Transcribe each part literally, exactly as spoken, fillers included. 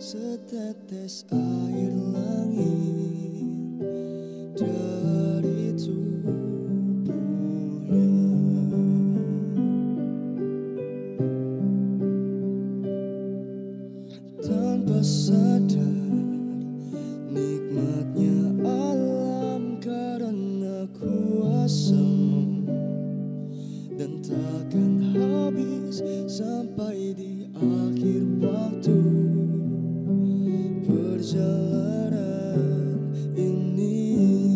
Setetes air langit dari tubuhnya, tanpa sadar nikmatnya alam karena kuasamu, dan takkan habis sampai di akhir waktu perjalanan ini.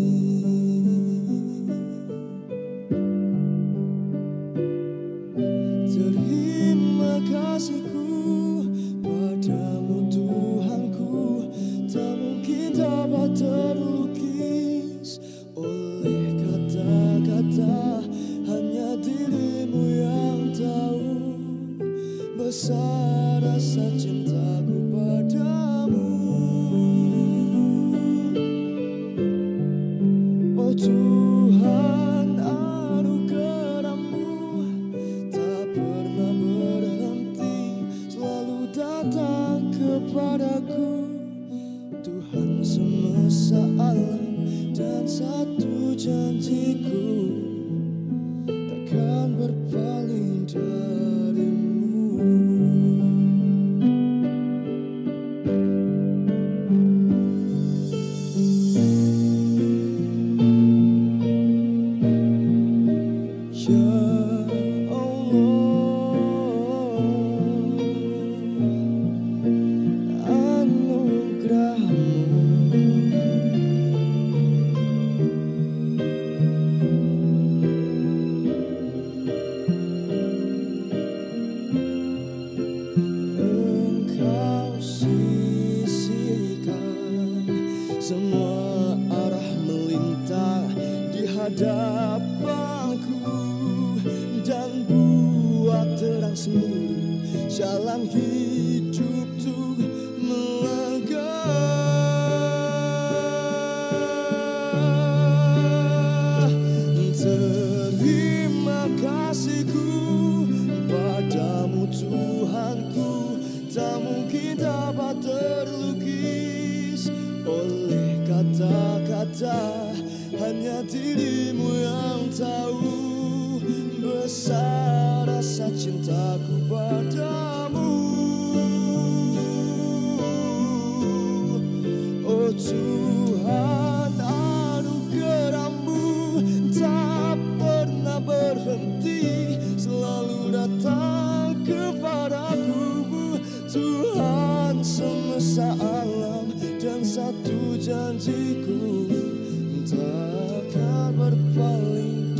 Terima kasihku padamu Tuhanku, tak mungkin dapat terlukis oleh kata-kata, hanya dirimu yang tahu besar rasa cintaku padamu. Oh Tuhan, anugerah-Mu tak pernah berhenti, selalu datang kepadaku. Tuhan semesta alam dan satu janjiku, takkan berpaling darimu. Ya Allah, anugerah-Mu Engkau sisihkan semua arah melintang di hadapanku, dan buat terang seluruh jalan hidup tuh melangkah. Terima kasihku padamu Tuhanku, tak mungkin dapat terlukis oleh kata-kata, hanya dirimu yang tahu besar rasa cintaku padamu. Oh Tuhan, anugerah-Mu tak pernah berhenti, selalu datang kepadaku. Tuhan semesta alam dan satu janjiku, takkan berpaling